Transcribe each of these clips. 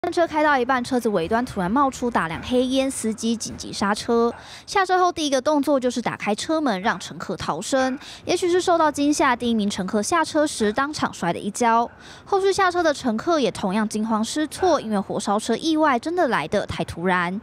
车开到一半，车子尾端突然冒出大量黑烟，司机紧急刹车。下车后第一个动作就是打开车门，让乘客逃生。也许是受到惊吓，第一名乘客下车时当场摔了一跤。后续下车的乘客也同样惊慌失措，因为火烧车意外真的来得太突然。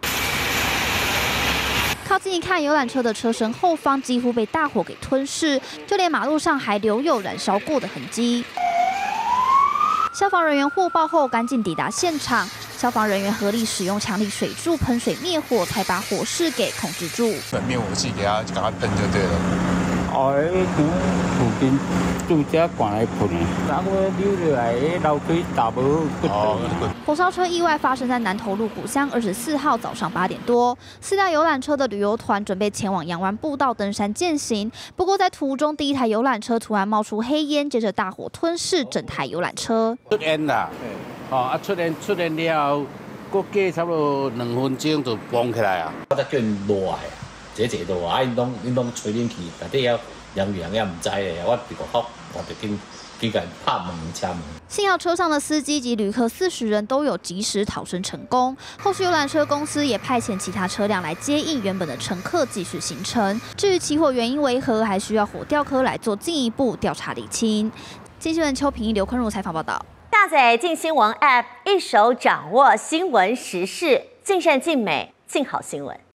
靠近一看，游览车的车身后方几乎被大火给吞噬，就连马路上还留有燃烧过的痕迹。消防人员获报后赶紧抵达现场，消防人员合力使用强力水柱喷水灭火，才把火势给控制住。 灭火器给它赶快喷就对了。 哦，附近住家赶来喷，然后溜落来楼梯打无。 火烧车意外发生在南投鹿谷乡24号早上8点多，4辆游览车的旅游团准备前往阳湾步道登山健行，不过在途中第一台游览车突然冒出黑烟，接着大火吞噬整台游览车。 出烟啦，出烟了，过差不多2分钟就崩起来啊！ 我才叫因落来。 这落啊，因拢吹冷气，内底也凉也唔知诶，我伫外口，我就去甲拍门敲门。 幸好车上的司机及旅客40人都有及时逃生成功。后续游览车公司也派遣其他车辆来接应原本的乘客，继续行程。至于起火原因为何，还需要火调科来做进一步调查厘清。新闻邱平一、刘坤如采访报道。 下载镜新闻 App， 一手掌握新闻时事，尽善尽美，尽好新闻。